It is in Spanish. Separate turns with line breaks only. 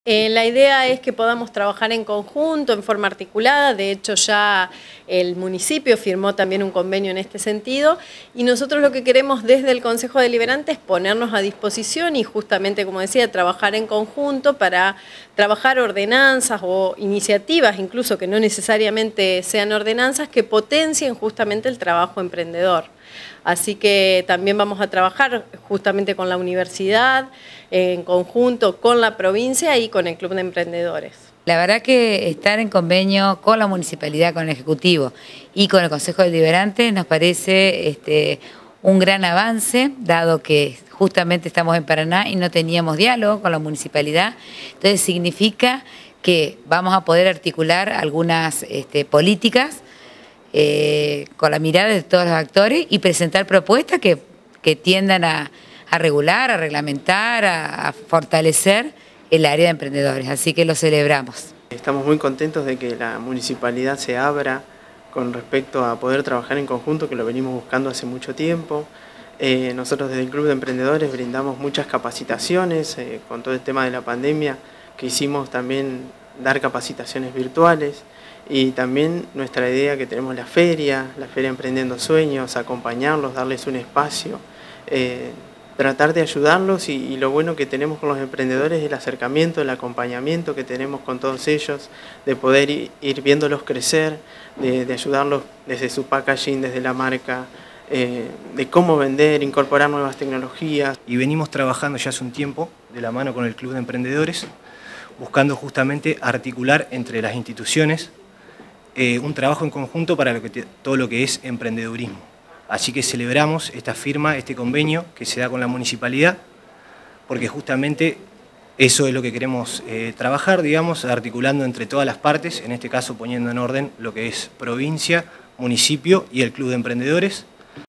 La idea es que podamos trabajar en conjunto, en forma articulada. De hecho, ya el municipio firmó también un convenio en este sentido y nosotros lo que queremos desde el Consejo Deliberante es ponernos a disposición y justamente, como decía, trabajar en conjunto para trabajar ordenanzas o iniciativas, incluso que no necesariamente sean ordenanzas, que potencien justamente el trabajo emprendedor. Así que también vamos a trabajar justamente con la universidad, en conjunto con la provincia y con el Club de Emprendedores.
La verdad que estar en convenio con la municipalidad, con el Ejecutivo y con el Consejo Deliberante nos parece un gran avance, dado que justamente estamos en Paraná y no teníamos diálogo con la municipalidad. Entonces significa que vamos a poder articular algunas políticas con la mirada de todos los actores y presentar propuestas que tiendan a regular, a reglamentar, a fortalecer el área de emprendedores. Así que lo celebramos.
Estamos muy contentos de que la municipalidad se abra con respecto a poder trabajar en conjunto, que lo venimos buscando hace mucho tiempo. Nosotros desde el Club de Emprendedores brindamos muchas capacitaciones con todo el tema de la pandemia, que hicimos también dar capacitaciones virtuales. Y también nuestra idea que tenemos la feria Emprendiendo Sueños, acompañarlos, darles un espacio, tratar de ayudarlos y lo bueno que tenemos con los emprendedores es el acercamiento, el acompañamiento que tenemos con todos ellos, de poder ir viéndolos crecer, de ayudarlos desde su packaging, desde la marca, de cómo vender, incorporar nuevas tecnologías.
Y venimos trabajando ya hace un tiempo de la mano con el Club de Emprendedores, buscando justamente articular entre las instituciones un trabajo en conjunto para todo lo que es emprendedurismo. Así que celebramos esta firma, este convenio que se da con la municipalidad, porque justamente eso es lo que queremos trabajar, digamos, articulando entre todas las partes, en este caso poniendo en orden lo que es provincia, municipio y el Club de Emprendedores.